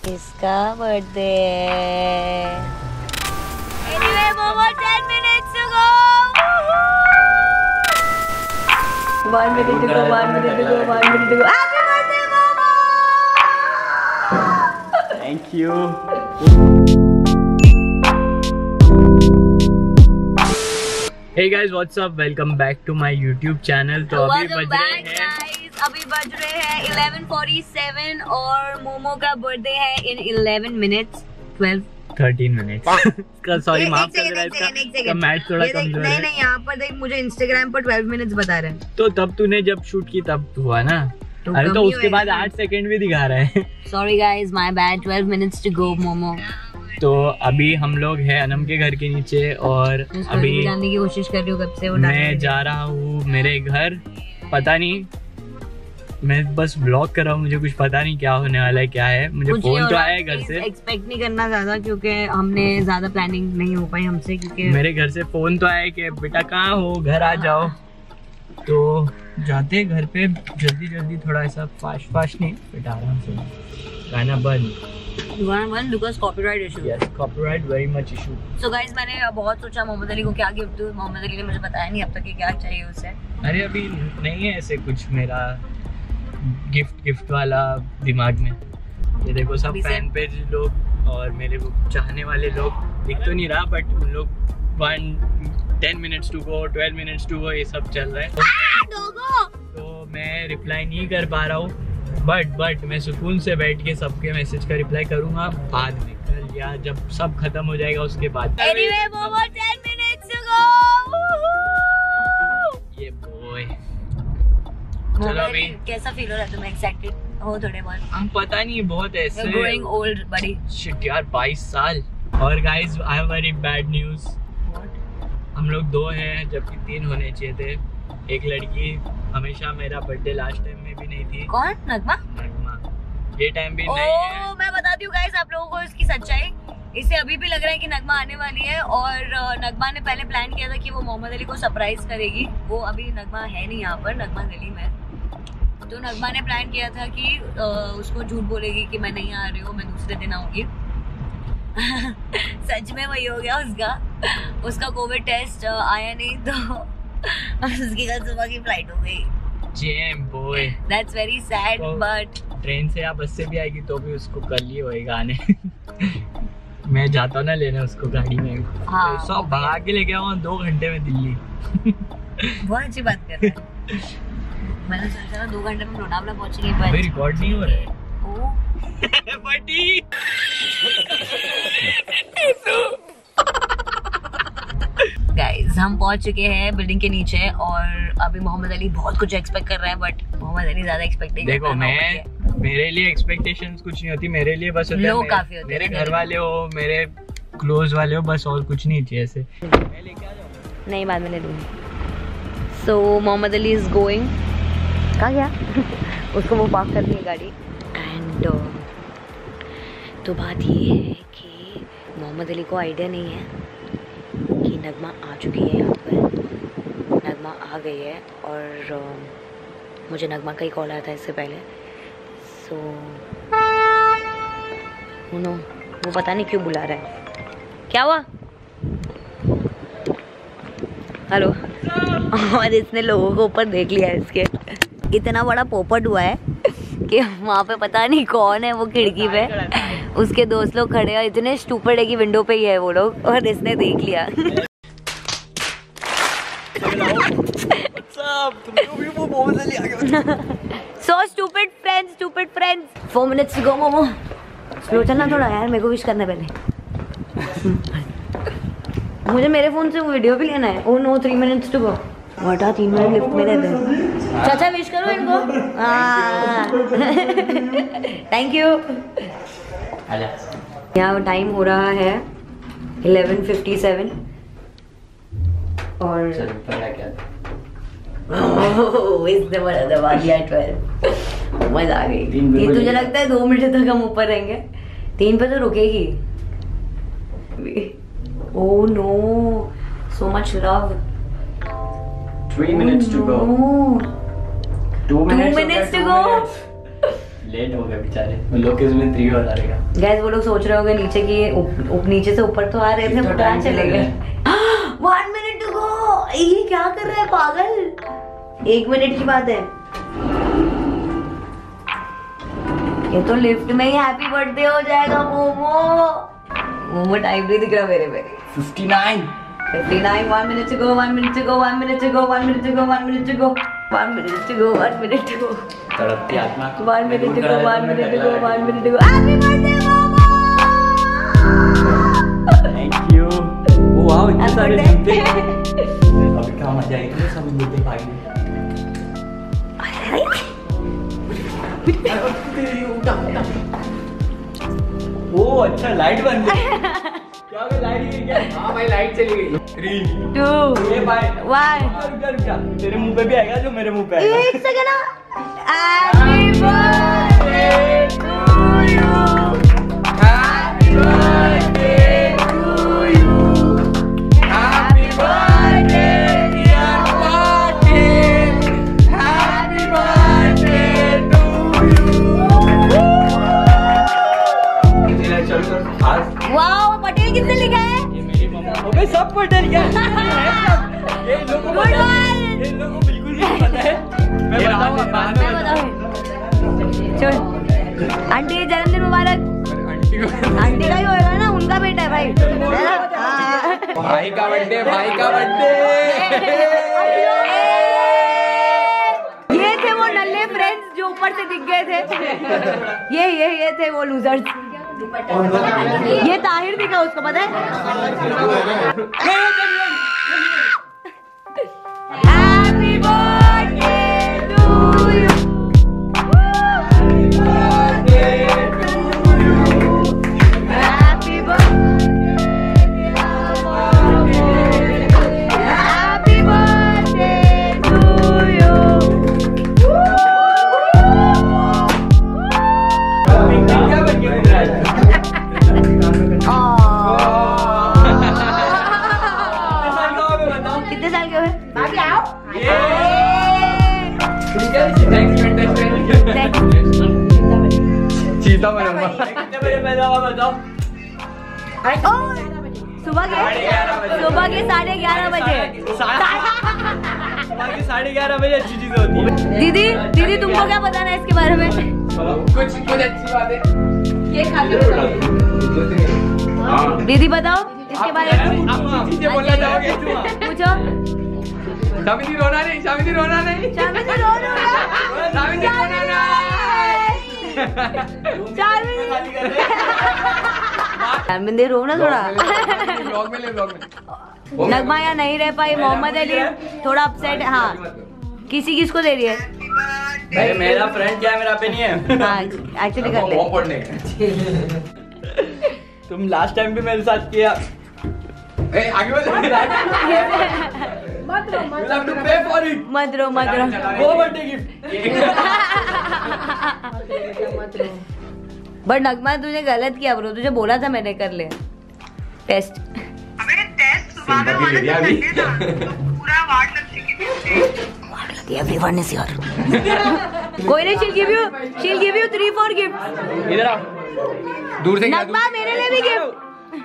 इसका बर्थडे है। Anyway, Momo, 10 minutes to go. 1 minute to go, 1 minute to go, 1 minute to go. Happy birthday, Momo! Thank you. Hey guys, what's up? Welcome back to my YouTube channel. तो अभी बज रहे हैं, अभी बज रहे हैं 11:47 और मोमो का बर्थडे है in 11 minutes 13 minutes। सॉरी, माफ कर देना, इसका मैथ थोड़ा कमजोर है। नहीं, यहाँ पर देख, मुझे इंस्टाग्राम पर 12 मिनट्स बता रहे हैं। तो तब तूने जब शूट की तब हुआ ना? अरे तो उसके बाद 8 सेकंड भी दिखा रहे हैं। Sorry guys, my bad. 12 minutes to go, momo. तो अभी हम लोग हैं अनम के घर के नीचे और अभी जानने की कोशिश कर रही हूँ कब से। मैं जा रहा हूँ मेरे घर। पता नहीं, मैं बस ब्लॉग कर रहा हूँ, मुझे कुछ पता नहीं क्या होने वाला है, क्या है। मुझे फोन तो आया है घर से। एक्सपेक्ट नहीं करना ज्यादा, क्योंकि हमने ज्यादा प्लानिंग नहीं हो पाई हमसे, क्योंकि मेरे घर से फोन तो आया कि बेटा कहाँ हो, घर आ जाओ। तो जाते घर पे जल्दी जल्दी, थोड़ा ऐसा फास्ट नहीं, बेटा आराम से। गाना बंद because copyright issue. Yes, copyright very much issue. So guys, मैंने बहुत सोचा मोहम्मद अली को क्या गिफ्ट दूँ। मोहम्मद अली ने मुझे बताया नहीं अब तक कि क्या चाहिए उसे। अरे अभी नहीं है ऐसे कुछ मेरा गिफ्ट वाला दिमाग में। ये देखो सब फैन पेज लोग और मेरे को चाहने वाले लोग, दिख तो नहीं रहा बट उन लोग 10 minutes to go, 12 minutes to go, ये सब चल रहा है। तो मैं रिप्लाई नहीं कर पा रहा हूँ, बट मैं सुकून से बैठ के सबके मैसेज का रिप्लाई करूंगा बाद में, कल या जब सब खत्म हो जाएगा उसके बाद। Anyway, Momo, 10 minutes to go. ये बॉय, चलो अभी कैसा फील हो रहा है तुम्हें? एक्साइटेड हो थोड़े बहुत? हम पता नहीं, बहुत ऐसे growing old buddy. शिट यार, 22 साल। और guys, I have very bad news. हम लोग 2 हैं जबकि 3 होने चाहिए थे। एक लड़की हमेशा मेरा बर्थडे लास्ट टाइम में भी नहीं थी। कौन? नगमा? ये टाइम भी नहीं है। मैं बताती हूँ गाइस आप लोगों को इसकी सच्चाई। इसे अभी भी लग रहा है कि नगमा आने वाली है, और नगमा ने पहले प्लान किया था कि वो मोहम्मद अली को सरप्राइज करेगी। वो अभी नगमा है नहीं यहाँ पर, नगमा दिल्ली में। तो नगमा ने प्लान किया था कि उसको झूठ बोलेगी कि मैं नहीं आ रही हूँ, मैं दूसरे दिन आऊंगी। सच में वही हो गया उसका कोविड टेस्ट आया नहीं, तो उसकी कल सुबह की फ्लाइट हो गई। Jam boy, that's very sad. But train से या बस से भी आएगी तो भी उसको कल ही होएगा आने। मैं जाता हूँ ना लेने उसको गाड़ी में। हाँ, सब भगा के लेके आऊँ 2 घंटे में दिल्ली। बहुत अच्छी बात कर रहे हैं। मैंने सोचा था 2 घंटे में लोनावला पहुंचेंगे, पर रिकॉर्ड नहीं हो रहा है। गाइस, हम पहुंच चुके हैं बिल्डिंग के नीचे और अभी मोहम्मद अली बहुत कुछ एक्सपेक्ट कर रहा है, बट मोहम्मद अली ज्यादा एक्सपेक्ट नहीं। देखो, मेरे लिए एक्सपेक्टेशंस कुछ नहीं होती, मेरे लिए बस होता है काफी होते मेरे घर वाले हो, मेरे क्लोज वाले हो, बस और कुछ नहीं चाहिए ऐसे। मैं लेके आ जाऊं? नहीं, बाद में ले लूंगी। So Mohammad Ali is going. कहाँ गया? उसको वो पार्क कर दी है गाड़ी। एंड तो बात ये है कि मोहम्मद अली को आइडिया नहीं है कि नगमा आ चुकी है यहाँ पर। नगमा आ गई है और मुझे नगमा का ही कॉल आया था इससे पहले। सो वो पता नहीं क्यों बुला रहा है। क्या हुआ? हेलो। और इसने लोगों को ऊपर देख लिया है, इसके इतना बड़ा पोपट हुआ है कि वहाँ पे पता नहीं कौन है वो खिड़की पे। उसके दोस्त लोग खड़े हैं, इतने स्टूपिड है कि विंडो पे ही है वो लोग, और इसने देख लिया। So stupid friends. 4 minutes to go, Momo. Slow चलना थोड़ा यार, मेरे को विश करना पहले। मुझे मेरे फोन से वो वीडियो भी लेना है। Oh no, 3 minutes to go। वाटा 3 मिनट लिफ्ट में रहते हैं। चाचा विश करो इनको। Thank you. यहाँ टाइम हो रहा है 11:57 और इसने बड़ा दबा दिया 12। मजा आ गई। ये तुझे लगता है 2 मिनट तक हम ऊपर रहेंगे? 3 पे तो रुकेगी। Oh no, so much love. 3 minutes to go. 2 minutes to go. Late हो गए बेचारे, लोग किस में 3 और आ रहेगा। गैस वो लोग सोच रहे होंगे नीचे की नीचे से ऊपर तो आ रहे थे, वो कहाँ चले गए। 1 मिनट टू गो। ये क्या कर रहा है पागल, 1 मिनट की बात है। ये तो लिफ्ट में ही हैप्पी बर्थडे हो जाएगा। मोमो टाइम नहीं दिख रहा मेरे पे। 59 1 minute to go, 1 minute to go, 1 minute to go, 1 minute to go, 1 minute to go, 1 minute to go, 1 minute to go. तड़पती आत्मा। 1 minute to go, 1 minute to go, 1 minute to go. Happy birthday, Momo! Thank you. Wow, इतने सारे जूते। अभी क्या मजा आएगी तो सब जूते पाएंगे। ओ अच्छा, लाइट बन गई। क्या हो गया, लाइट गई क्या? हाँ भाई, लाइट चली गई। 3 2 1। रुक जा, तेरे मुंह पे भी आएगा जो मेरे मुंह पे आएगा। एक सेकंड ना। Happy birthday to you. Happy birthday to you. Happy birthday dear Martin. Happy birthday to you. Wow, Patel किसने लिखा है? ये मेरी मम्मा। ओबे सब पटेल क्या? ये लोगों को बिल्कुल नहीं पता है। मैं बताऊंगा बाद में बताऊं। चल, आंटी के जन्मदिन मुबारक। आंटी का ही होगा ना, उनका बेटा है भाई। भाई का बर्थडे, भाई का बर्थडे। ये थे वो नल्ले फ्रेंड्स जो ऊपर से दिख गए थे। ये थे वो लूजर्स। ये ताहिर दिखा, उसको पता है। Happy birthday to you. Happy birthday to you. Happy birthday dear Martin. Happy birthday to you. कितने साल के हुए? बाकी आओ। चीता बनूंगा। कितने बजे पैदा हुआ बताओ? सुबह के 11:30 बजे। सुबह के 11:30 बजे अच्छी चीजें होती है। दीदी तुमको क्या बताना है इसके बारे में? कुछ अच्छी बात है। ये खा के दीदी बताओ इसके बारे में। आप चीजें बोलना चाहोगे? पूछो। शामिनी रोना नहीं। शामिनी रो रहा शामिनी रो ना थोड़ा। नगमा यहाँ नहीं रह पाई, मोहम्मद अली थोड़ा अपसेट है। हाँ, किसको दे रही है? भाई मेरा फ्रेंड क्या है, मेरा पे नहीं है। हाँ, एक्चुअली कर ले। तुम लास्ट टाइम भी मेरे साथ किया। आगे मत रो। वो बर्थडे गिफ्ट। बट नगमा तुझे गलत किया ब्रो, तुझे बोला था मैंने कर ले टेस्ट। अबे टेस्ट सुबह में वाला संडे था, तो पूरा वार्ड लग चुकी थी। Everyone is here. कोई नहीं, she'll give you 3-4 गिफ्ट। इधर आओ, दूर से। नगमा मेरे लिए भी गिफ्ट।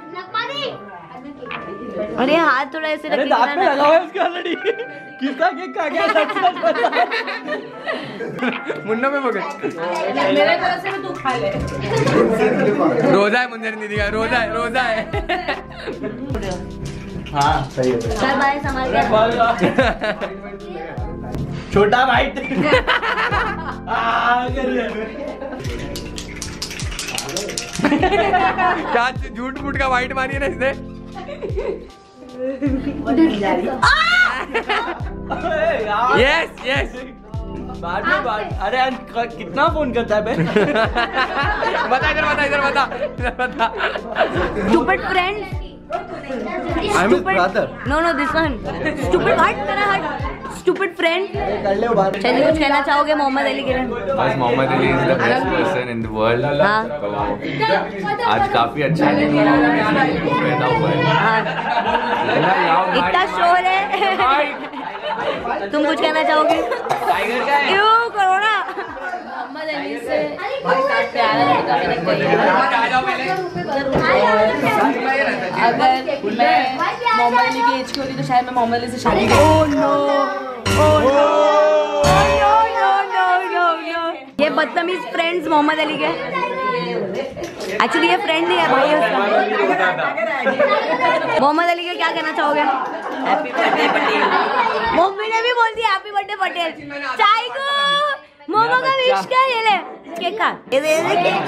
अरे हाथ थोड़ा ऐसे अरे दांत पे लगा हुआ है उसका ऑलरेडी। किसका केक खा गया? सच बता। मुन्ना में पकड़। मेरे तरफ से भी तू खा ले। रोजा है मुंजर दीदी का, रोजा है। हाँ सही है। चल भाई संभाल के। छोटा भाई। क्या झूठ मूठ का वाइट मारी है ना इसने। यस बाद में बात। अरे कितना फोन करता है बे? बता इधर बता। Stupid friend. I'm his brother. No, this one. Stupid hut. Stupid friend. चलिए कुछ कहना चाहोगे मोहम्मद अली के लिए? बस Mohammad Ali is the best person in the world. आज काफी अच्छा पैदा हुआ है। इतना शोर है। तुम कुछ कहना चाहोगे? टाइगर का है। क्यों करो ना। मोहम्मद अली से प्यारा लड़का मैंने कोई अगर मैं मोहम्मद अली की एज की होती तो शायद मैं मोहम्मद अली से शादी करूँ। ये बदतमीज फ्रेंड्स मोहम्मद अली के, एक्चुअली ये फ्रेंड नहीं है भाई उसका। मोहम्मद अली का क्या कहना चाहोगे? Happy birthday Patel. मम्मी ने भी बोल दिया हैप्पी बर्थडे पटेल। चाय को मोमो का विश कर, ये ले केक खा, ये दे दे केक।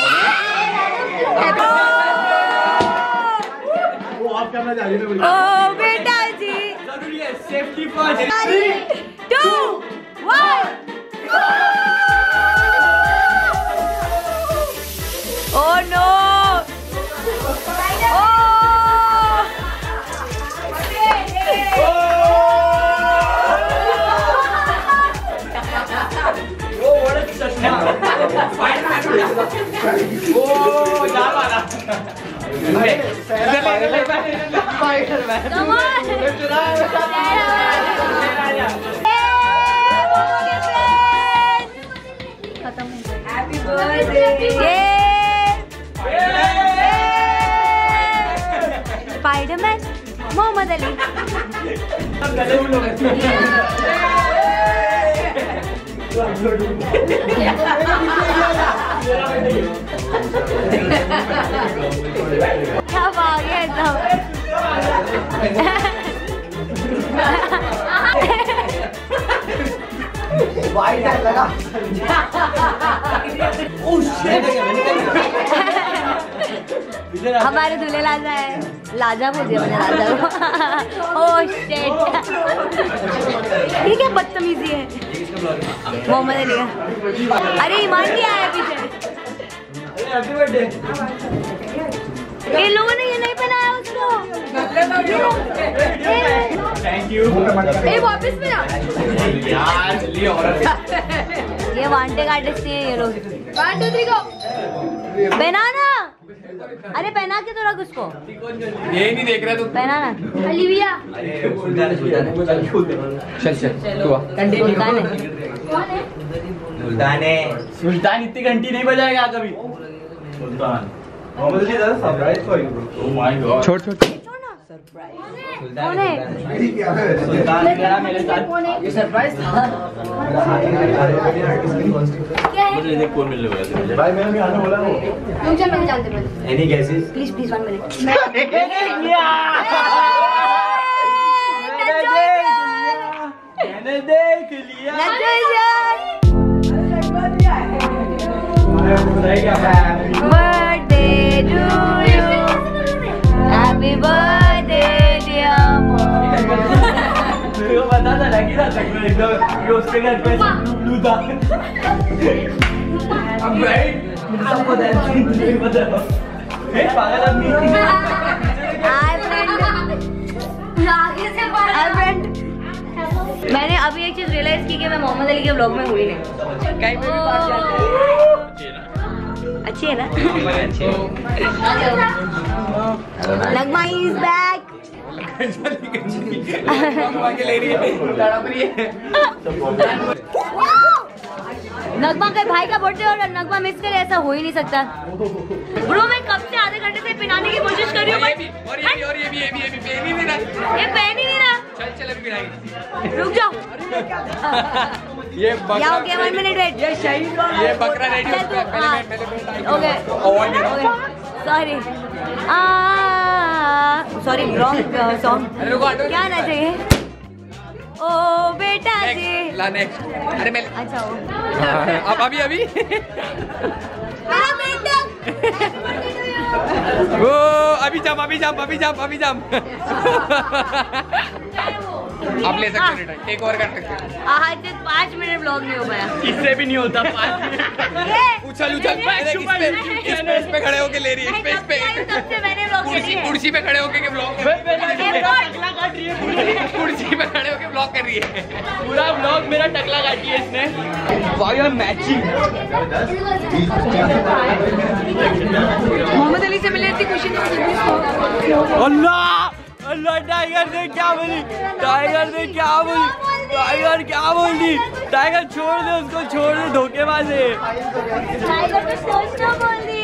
ओ बेटा जी, जरूरी है safety first. 3, 2, 1। Oh no! Spiderman Mohammad Ali. क्या भाग है सब। हमारे दूल्हे लाजा है, लाजा बोल दिया मैंने, लाजा को। ओह शिट, ठीक है बदतमीजी है मोहम्मद अली का। अरे ईमान क्या है पीछे? इन लोगों ने ये नहीं पहनाया उसको। Thank you. वापस में ना ये वांटे का आर्टिस्ट है ये लोग। 1 2 3 गो। पहना ना, अरे पहना के तो रख उसको। ये नहीं देख रहा तू? पहना ना अलीविया। चल सुल्तान इतनी घंटी नहीं बजाएगा कभी। सुल्तान छोड़ कौन है? सुल्तान मेरा मेरे साथ ये सरप्राइज था। मुझे कौन मिलने वाला है भाई? मैंने भी आने बोला वो। मुझे नहीं जानते पहले। Any guesses? Please 1 minute. मैंने देख लिया। Birthday to you, happy birthday dear mom. मेरे को पता था लगी था तक में एकदम कि उसके घर पे ब्लू था। अब राइट सब पता है, नहीं पता है पागल आदमी। हाय फ्रेंड, मैंने अभी एक चीज रियलाइज की कि मैं मोहम्मद अली के ब्लॉग में हुई नहीं। कहीं पे भी बात जाते हैं। अच्छी है ना? नगमा इज बैक। नगमा के भाई का बर्थडे और नगमा मिस करे, ऐसा हो ही नहीं सकता। ब्रो मैं कब से आधे घंटे से पहनाने की कोशिश कर रही हूँ। ये पहन ही नहीं रहा। चल अभी रुक जाओ। ये क्या हो गया? 1 मिनट वेट। ये बकरा रेडी है। Okay sorry wrong song. क्या आना चाहिए? ओ बेटा जी। नेक्स्ट। अरे मैं अच्छा हो। अब अभी मेरा बेटा। वो अभी जम आप ले सकते हो रिटर्न, टेक ओवर कर सकते हो। आज 5 मिनट ब्लॉग नहीं हो पाया। इससे भी नहीं होता 5 मिनट। उछल इस पे खड़े होके ले रही है, इस पे कुर्सी पे खड़े होके ब्लॉग कुर्सी पे खड़े होके ब्लॉग कर रही है। पूरा ब्लॉग मेरा टकला काटी है इसने। मैचिंग। मोहम्मद अली से मिले थी खुशी। अल्लाह टाइगर ने क्या बोली? टाइगर क्या बोल दी? टाइगर छोड़ दे उसको, छोड़ दे, धोखेबाज है। टाइगर को सोचना बोल दी।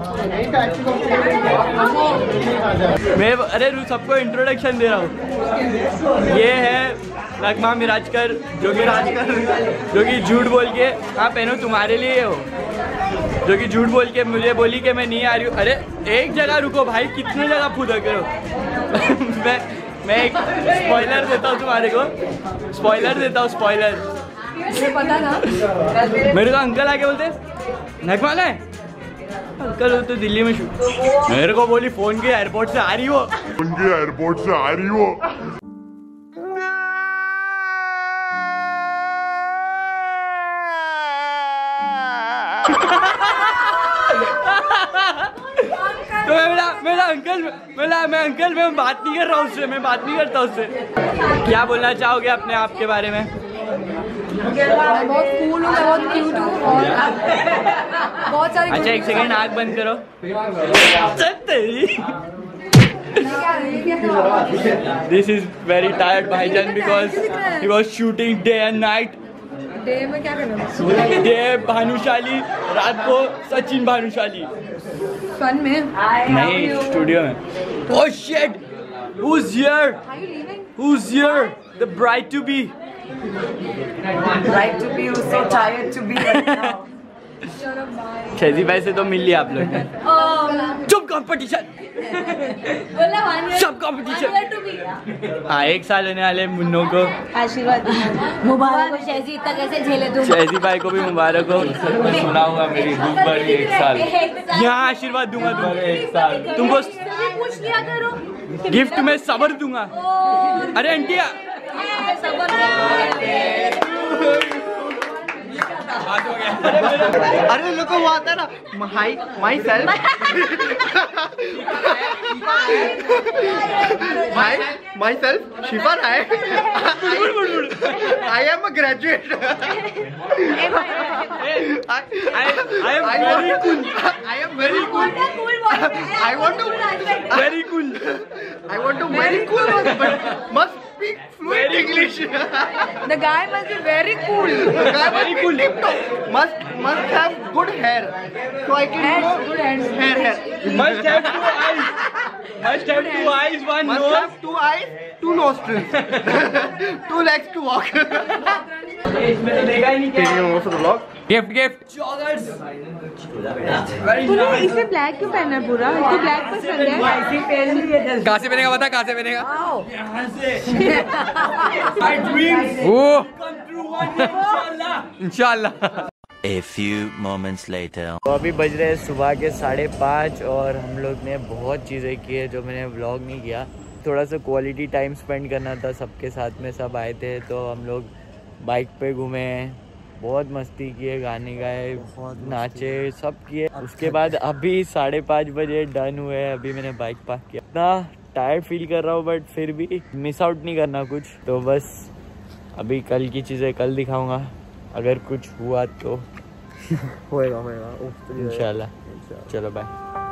मैं अरे सबको इंट्रोडक्शन दे रहा हूँ। ये है नगमा मिराजकर जो कि झूठ बोल के, हाँ पहनो तुम्हारे लिए हो, जो कि झूठ बोल के मुझे बोली कि मैं नहीं आ रही हूँ। अरे एक जगह रुको भाई, कितने जगह फूदा करो। मैं एक स्पॉइलर देता हूँ तुम्हारे को, स्पॉइलर देता हूँ, स्पॉइलर। पता था मेरे को अंकल आके बोलते नगमा है अंकल, वो तो दिल्ली में शूट। मेरे को बोली फोन के एयरपोर्ट से आ रही हो, तो मेरा अंकल, मैं अंकल, मैं बात नहीं कर रहा हूँ उससे, मैं बात नहीं करता उससे। क्या बोलना चाहोगे अपने आप के बारे में? मैं बहुत कूल हूँ, मैं बहुत क्यूट हूँ और बहुत सारी। अच्छा एक सेकंड, आँख बंद करो। This is very tired भाईजान because he was shooting day and night. Day में क्या करना? डे भानुशाली, रात को सचिन भानुशाली। फन में? नहीं, स्टूडियो में। Oh shit! Who's here? Are you leaving? Who's here? The bride to be. Right to be, who's so tired to be right now. Chhedi भाई से तो मिल लिया आप लोग ने। चुप, कंपटीशन, सब कंपटीशन। हाँ, 1 साल होने वाले मुन्नों को आशीर्वाद मुबारक हो। शहजी इतना कैसे झेले तुम? शहजी भाई को भी मुबारक हो। सुना होगा मेरी दुख भरी 1 साल। यहाँ आशीर्वाद दूंगा तुम्हें 1 साल। तुमको पूछ लिया करो, गिफ्ट में सबर दूंगा। अरे आंटिया अरे लोगों वो आता है ना, myself Shifa Rai, I am a graduate, I am very cool, I want to very cool, but must speak fluent English. The guy must be very cool. The guy must be tip top. Must have good hair. So I can Good hands. hair. must have 2 eyes. Must have 2 eyes, 1 Must nose. have 2 eyes, 2 nostrils, 2 legs to walk. इसमें तो देखा ही नहीं क्या। Gift तूने इसे black क्यों पहना है पूरा? इसको ब्लैक पसंद है? कहाँ से बनेगा बता, कहाँ से बनेगा? यहाँ से। My dreams come true one day, इंशाल्लाह। A few moments later. तो अभी बज रहे हैं सुबह के 5:30 और हम लोग ने बहुत चीज़ें की है जो मैंने व्लॉग नहीं किया। थोड़ा सा क्वालिटी टाइम स्पेंड करना था सबके साथ में, सब आए थे तो हम लोग बाइक पे घूमे, बहुत मस्ती किए, गाने गाए, नाचे, सब किए। उसके बाद अभी 5:30 बजे डन हुए। अभी मैंने बाइक पार्क किया। इतना टायर्ड फील कर रहा हूँ बट फिर भी मिस आउट नहीं करना कुछ। तो बस अभी कल की चीज़ें कल दिखाऊंगा, अगर कुछ हुआ तो होएगा इंशाल्लाह। चलो बाय।